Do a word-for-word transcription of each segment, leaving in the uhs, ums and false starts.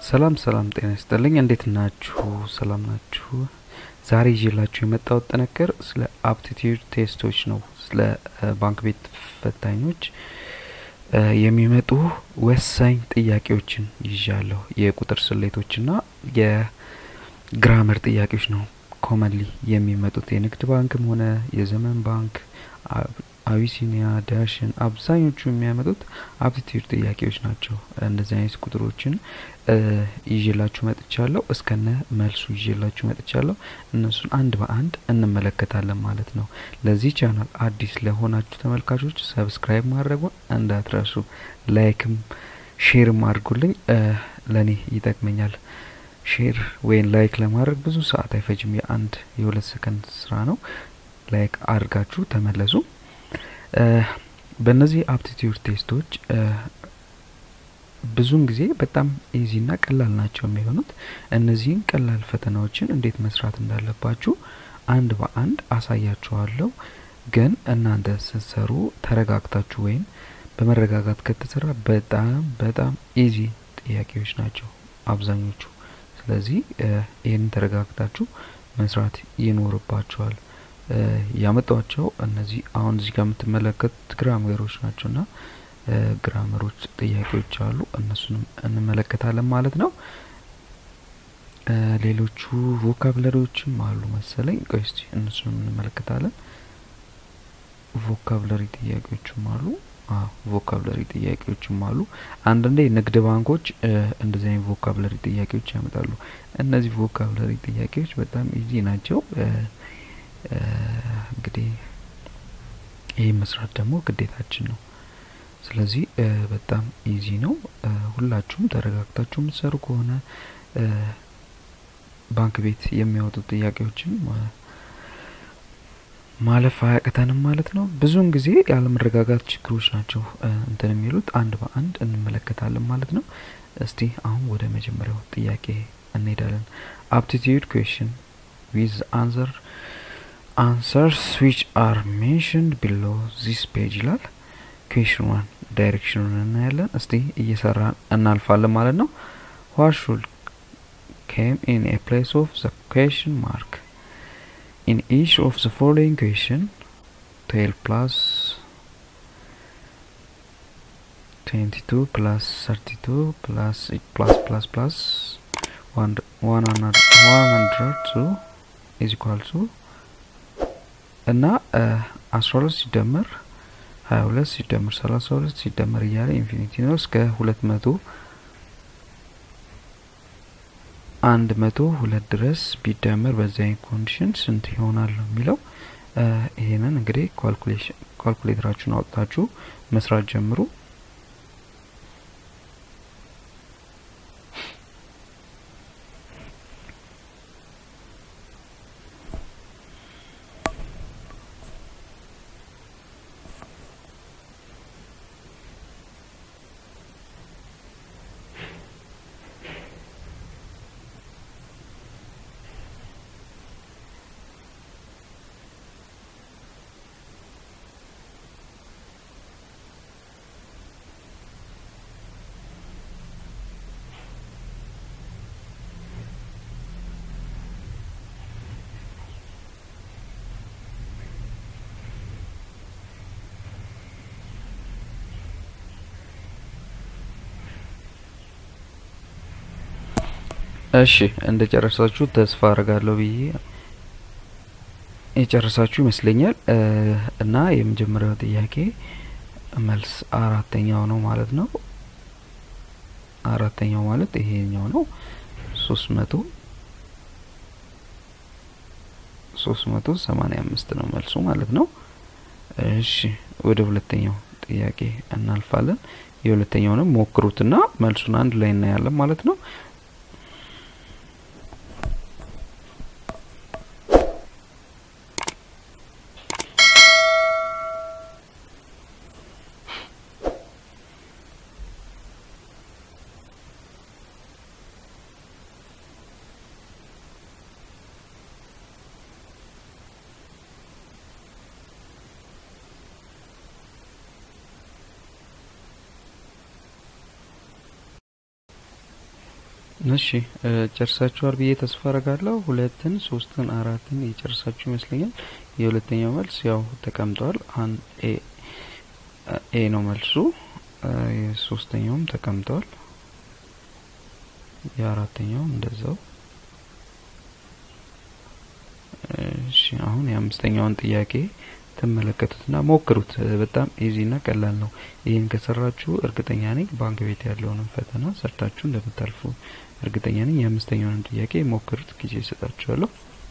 ሰላም ሰላም ጤና ይስጥልኝ እንዴት ናችሁ ሰላም ናችሁ ዛሬ ይዤላችሁ የመጣሁት ጥንቅር ስለ aptitude ቴስቶች ነው ስለ ባንክ ቤት ፈታኞች የሚመጡ ወሳኝ ጥያቄዎችን ይዣለሁ የቁጥር ስሌቶችና የግራመር ጥያቄዎች ነው commonly የሚመጡት የንግድ ባንክም ሆነ የዘመን ባንክ Abyssinia Dashen አብዛኞቹ የሚያመጡት aptitude ጥያቄዎች ናቸው እንደዚህ አይነት ቁጥሮችን ይዤላችሁ መጥቻለሁ እስከነ መልሱ ይዤላችሁ መጥቻለሁ እነሱን አንድ በአንድ እንመለከታለን ማለት ነው ለዚህ ቻናል አዲስ ለሆናችሁ ተመልካቾች ሰብስክራይብ ማድረጉን እንዳትረሱ ላይክም ሼርም አድርጉልኝ ለኔ ይጠቅመኛል ሼር ወይን ላይክ ለማድረግ ብዙ ሰዓት አይፈጅም የአንድ የሁለት ሰከንድ ስራ ነው ላይክ አድርጋችሁ ተመለሱ በእነዚህ aptitude ቴስቶች ብዙን ጊዜ በጣም ኢዚ እና ቀላል ናቸው የሚሆኑት እነዚህን ቀላል ፈተናዎችን እንዴት መስራት እንዳለባችሁ አንድ በአንድ አሳያችኋለሁ ግን እናንተ ስትሰሩ ተረጋግታችሁ ወይም በመረጋጋት ከተሰራ በጣም በጣም ኢዚ ጥያቄዎች ናቸው አብዛኞቹ ስለዚህ ይሄን ተረጋግታችሁ መስራት ይኖርባችኋል ያመጣቸው እነዚህ አሁን እዚህ ጋር የምትመለከቱት ግራመሮች ናቸውና ግራመሮች ጥያቄዎች አሉ እነሱንም እንመለከታለን ማለት ነው ሌሎቹ ቮካብላሪዎችም አሉ መሰለኝ ቆይስቲ እነሱንም እንመለከታለን ቮካብላሪ ጥያቄዎችም አሉ አዎ ቮካብላሪ ጥያቄዎችም አሉ አንዳንዴ ንግድ ባንኮች እንደዚህ አይነት ቮካብላሪ ጥያቄዎች ያመጣሉ እነዚህ ቮካብላሪ ጥያቄዎች በጣም ኢዚ ናቸው እንግዲህ ይሄ መስራት ደግሞ ግዴታችን ነው ስለዚህ በጣም ኢዚ ነው ሁላችሁም ተረጋግታችሁ መስሩ ከሆነ ባንክ ቤት የሚያወጡ ጥያቄዎችን ማለፍ አያቅተንም ማለት ነው ብዙን ጊዜ ያለ መረጋጋት ችግሮች ናቸው እንትን የሚሉት አንድ በአንድ እንመለከታለን ማለት ነው እስቲ አሁን ወደ መጀመሪያው ጥያቄ እንሄዳለን aptitude question with answer answers which are mentioned below this page ይላል question one direction እናያለን እስቲ እየሰራን እናልፋለን ማለት ነው what should came in a place of the question mark in each of the following question twelve plus twenty-two plus thirty-two plus plus plus plus one one hundred two is equal to እና አስራ ሁለት ሲደመር ሃያ ሁለት ሲደመር ሰላሳ ሁለት ሲደመር ያለ ኢንፊኒቲ ነው እስከ ሁለት መቶ አንድ መቶ ሁለት ድረስ ቢደመር በዛይ ኮንዲሽን ስንት ይሆናል ነው የሚለው ይሄንን እንግዲህ ካልኩሌሽን ካልኩሌተራችሁን አውጣችሁ መስራት ጀምሩ እሺ እንደጨረሳችሁ ተስፋ አረጋለሁ ብዬ እጨረሳችሁ ይመስለኛል እና የመጀመሪያው ጥያቄ መልስ አራተኛው ነው ማለት ነው አራተኛው ማለት ይሄኛው ነው ሶስት መቶ ሶስት መቶ ሰማንያ አምስት ነው መልሱ ማለት ነው እሺ ወደ ሁለተኛው ጥያቄ እናልፋለን የሁለተኛውንም ሞክሩትና መልሱን አንድ ላይ እናያለን ማለት ነው እሺ ጨርሳችኋል ብዬ ተስፋ አደርጋለሁ ሁለትን ሶስትን አራትን እየጨርሳችሁ ይመስለኛል የሁለተኛው መልስ ያው ተቀምጧል አን ኤ ኤ ነው መልሱ የሶስተኛውም ተቀምጧል የአራተኛው እንደዛው እሺ አሁን የአምስተኛውን ጥያቄ ተመለከቱትና ሞክሩት በጣም ኢዚ እና ቀላል ነው ይሄን ከሰራችሁ እርግጠኛ ነኝ ባንክ ቤት ያለውን ፈተና ሰርታችሁ እንደምታልፉ እርግጠኛ ነኝ የአምስተኛውን ጥያቄ ሞክሩት ጊዜ ሰጣችኋለሁ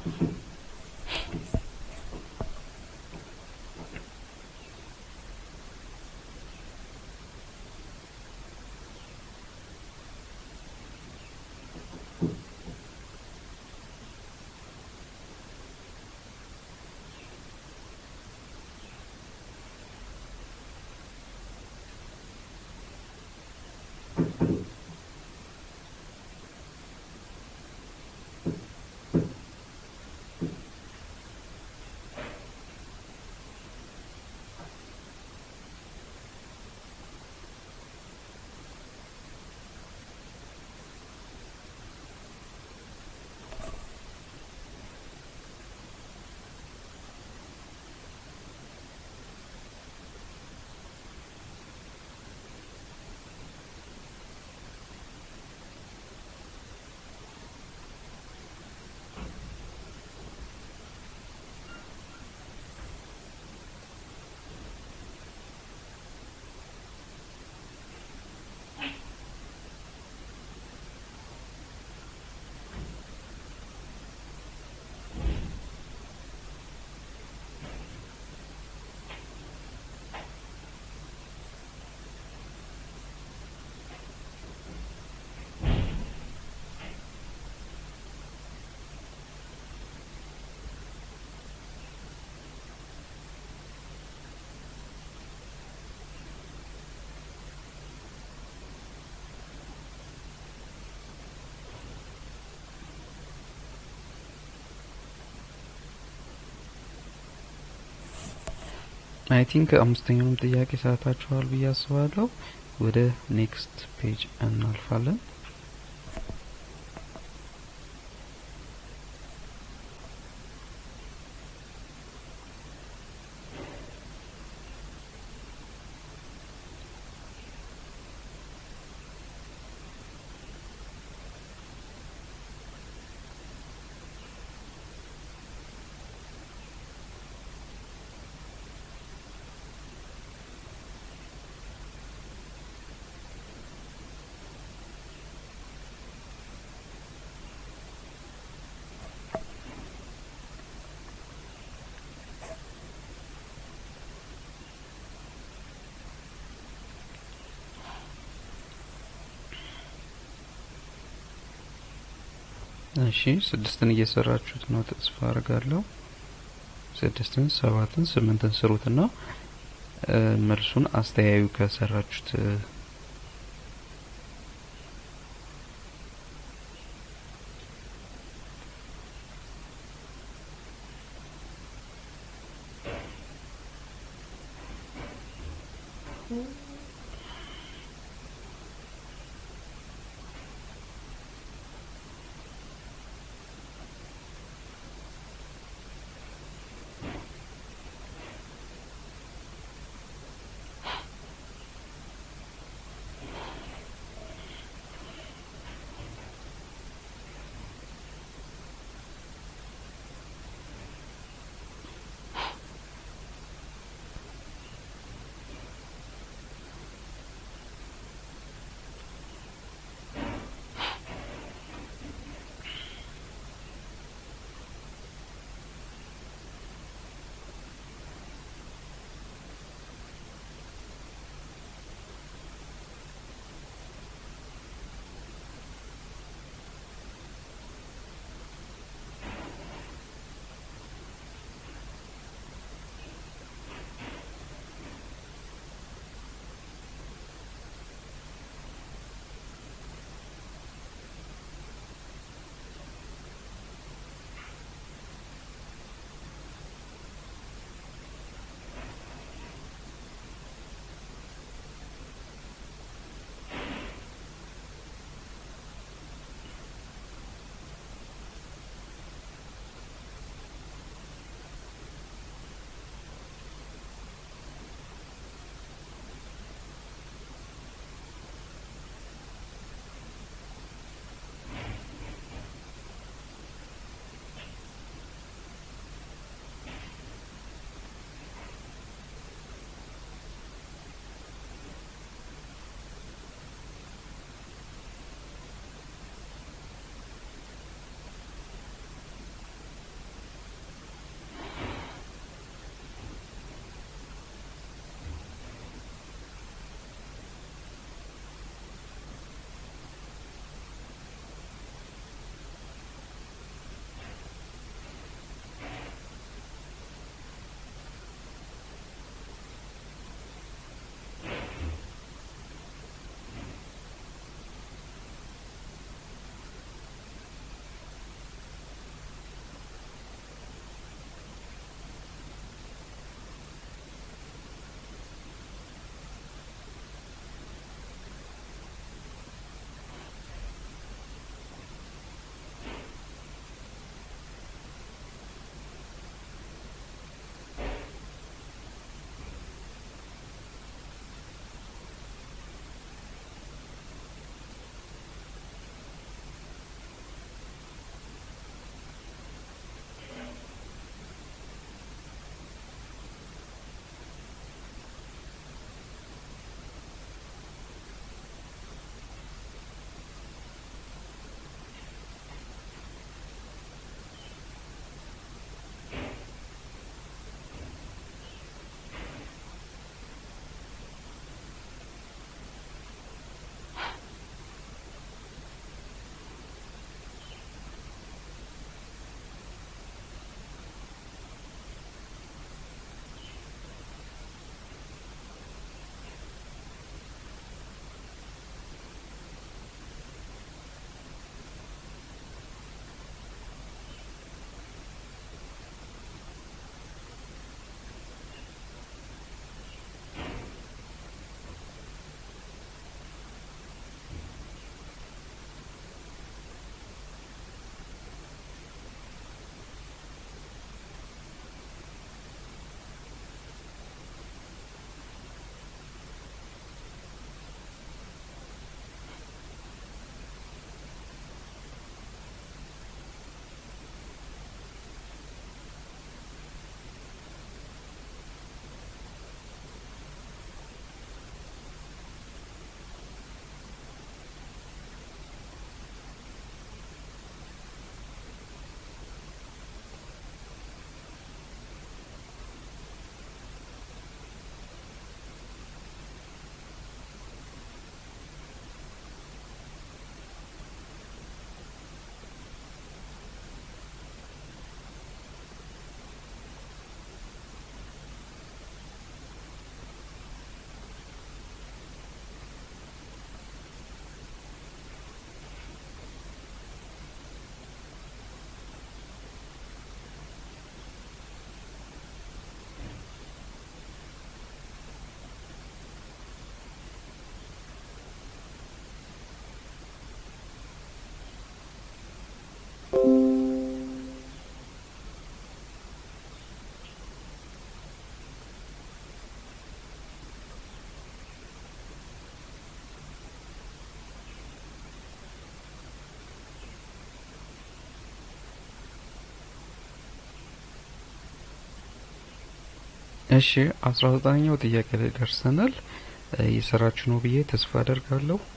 I think አምስተኛውን ጥያቄ ሰዓታችኋል ብዬ አስባለሁ ወደ ኔክስት ፔጅ እናልፋለን እሺ ስድስትን እየሰራችሁት ነው ተስፋ አደርጋለሁ ስድስትን ሰባትን ስምንትን ስሩትና መልሱን አስተያዩ ከሰራችሁት እሺ አስራ ዘጠነኛው ጥያቄ ላይ ደርሰናል። እየሰራችሁ ነው ብዬ ተስፋ አደርጋለሁ።